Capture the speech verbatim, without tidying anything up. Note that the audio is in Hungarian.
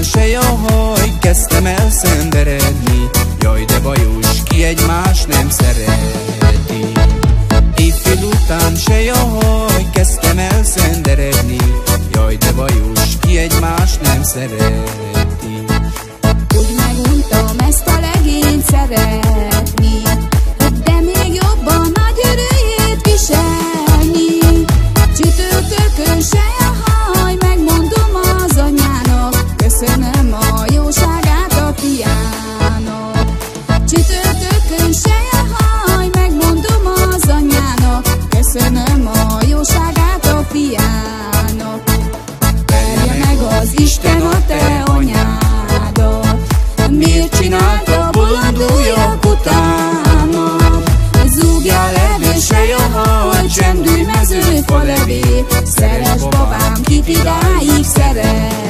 se a haj, kezdtem el szenderedni. Jaj, de bajos, ki egymást nem szereti. Éjfél után se a haj, kezdtem el szenderedni. Jaj, de bajos, ki egymást nem szereti. Úgy meguntam ezt a legényt szeretni, de még jobban nagy erőjét viselni. Csütörtökön se a haj, megmondom az anyának, köszönöm a jóságát a fiának. Csütörtökön se a haj, megmondom az anyának, köszönöm a jóságát a fiának. Verje meg az Isten a te anyádat, miért csinálta bolondújak utána? Zúgjál erősej a haj, csendülj mezőfa levél, szeres babám, kit idáig szeret.